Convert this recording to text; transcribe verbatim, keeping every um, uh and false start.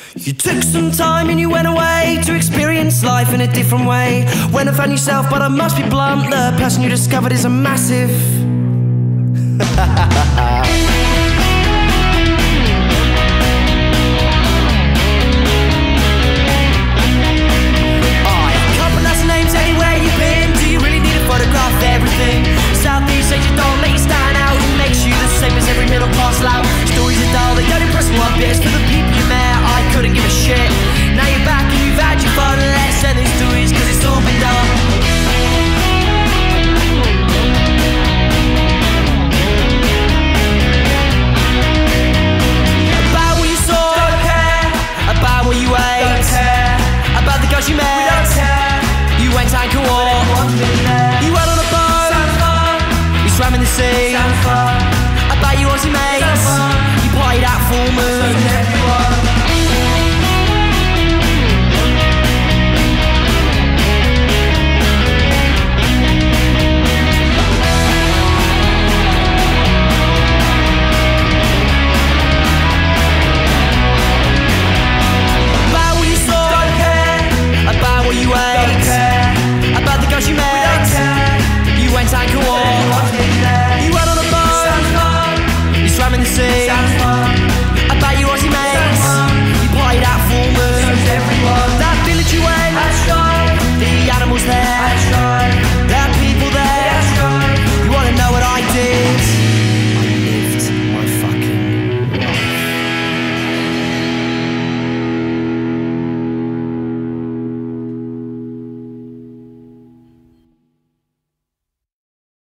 You took some time and you went away to experience life in a different way. Went and found yourself, but I must be blunt, the person you discovered is a massive